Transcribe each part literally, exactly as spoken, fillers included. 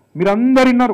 మీరందరూ విన్నారు.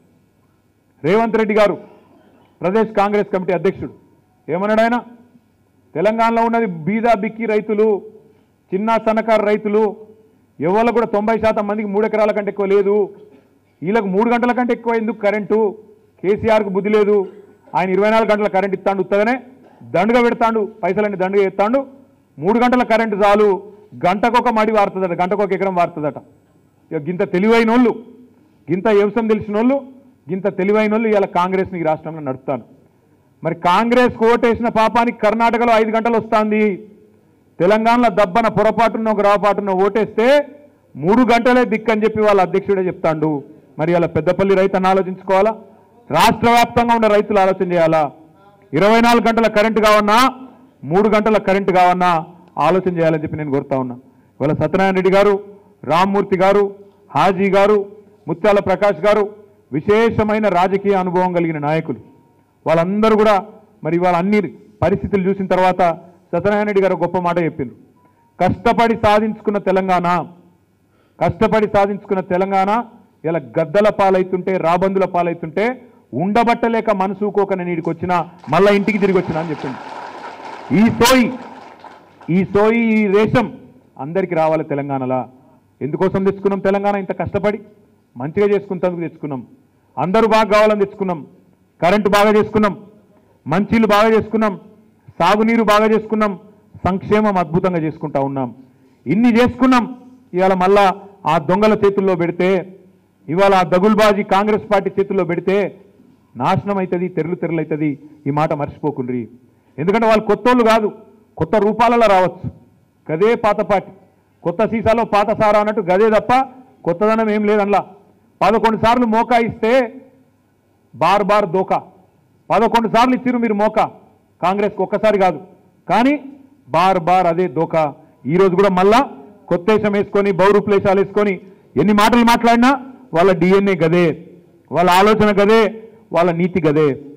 రేవంత్ రెడ్డి గారు ప్రదేశ్ కాంగ్రెస్ కమిటీ అధ్యక్షుడు ఏమన్నాడు? ఆయన తెలంగాణలో ఉన్నది బీదా బిక్కి రైతులు, చిన్న సన్నకారు రైతులు, ఎవరు కూడా తొంభై శాతం మందికి మూడు ఎకరాల కంటే ఎక్కువ లేదు, వీళ్ళకు మూడు గంటల కంటే ఎక్కువ ఎందుకు కరెంటు, కేసీఆర్కు బుద్ధి లేదు, ఆయన ఇరవై నాలుగు గంటల కరెంట్ ఇస్తాడు, ఉత్తగానే దండుగా పెడతాడు, పైసలన్నీ దండుగా ఎత్తాడు, మూడు గంటల కరెంటు చాలు, గంటకొక మడి వారుతుందట, గంటకొక ఎకరం వారుతుందట. ఇక గింత తెలివైన వాళ్ళు, గింత వ్యవసాయం తెలిసిన వాళ్ళు, గింత తెలివైన వాళ్ళు ఇలా కాంగ్రెస్ని ఈ రాష్ట్రంలో నడుపుతాను. మరి కాంగ్రెస్ ఓటేసిన పాపానికి కర్ణాటకలో ఐదు గంటలు వస్తుంది, తెలంగాణలో దబ్బన పొరపాటున్న ఒక రాపాటున్న ఓటేస్తే మూడు గంటలే దిక్కని చెప్పి వాళ్ళ అధ్యక్షుడే చెప్తాడు. మరి అలా పెద్దపల్లి రైతులను ఆలోచించుకోవాలా, రాష్ట్ర వ్యాప్తంగా ఉన్న రైతులు ఆలోచన చేయాలా. ఇరవై నాలుగు గంటల కరెంటు కావన్నా, మూడు గంటల కరెంటు కావన్నా ఆలోచన చేయాలని చెప్పి నేను కోరుతా ఉన్నా. ఇవాళ సత్యనారాయణ రెడ్డి గారు, రామ్మూర్తి గారు, హాజీ గారు, ముత్యాల ప్రకాష్ గారు విశేషమైన రాజకీయ అనుభవం కలిగిన నాయకులు. వాళ్ళందరూ కూడా మరి వాళ్ళ అన్ని పరిస్థితులు చూసిన తర్వాత సత్యనారాయణ రెడ్డి గారు గొప్ప మాట చెప్పిండ్రు. కష్టపడి సాధించుకున్న తెలంగాణ, కష్టపడి సాధించుకున్న తెలంగాణ ఇలా గద్దల పాలైతుంటే, రాబందుల పాలైతుంటే ఉండబట్టలేక మనసుకోకనే నీడికి వచ్చినా మళ్ళీ ఇంటికి తిరిగి వచ్చినా అని చెప్పింది. ఈ సోయి ఈ సోయి ఈ రేషం అందరికీ రావాలి తెలంగాణలా. ఎందుకోసం తెచ్చుకున్నాం తెలంగాణ? ఇంత కష్టపడి మంచిగా చేసుకున్నందుకు తెచ్చుకున్నాం. అందరూ బాగా కావాలని తెచ్చుకున్నాం. కరెంటు బాగా చేసుకున్నాం, మంచిలు బాగా చేసుకున్నాం, సాగునీరు బాగా చేసుకున్నాం, సంక్షేమం అద్భుతంగా చేసుకుంటా ఉన్నాం. ఇన్ని చేసుకున్నాం. ఇవాళ మళ్ళా ఆ దొంగల చేతుల్లో పెడితే, ఇవాళ ఆ దగుల్బాజీ కాంగ్రెస్ పార్టీ చేతుల్లో పెడితే నాశనం అవుతుంది, తెరలు తెరలు అవుతుంది. ఈ మాట మర్చిపోకుండ్రి. ఎందుకంటే వాళ్ళు కొత్తోళ్ళు కాదు, కొత్త రూపాలలో రావచ్చు. గదే పాత పార్టీ, కొత్త సీసాలో పాత సారా అన్నట్టు గదే తప్ప కొత్తదనం ఏం లేదనలా. పదకొండు సార్లు మోకా ఇస్తే బార్ బార్ దోకా, పదకొండు సార్లు ఇచ్చిరు మీరు మోకా కాంగ్రెస్కి, ఒక్కసారి కాదు కానీ బార్ బార్ అదే దోకా. ఈరోజు కూడా మళ్ళా కొత్తేశం వేసుకొని బౌరూప్లేశాలు వేసుకొని ఎన్ని మాటలు మాట్లాడినా వాళ్ళ డిఎన్ఏ గదే, వాళ్ళ ఆలోచన గదే, వాళ్ళ నీతి గదే.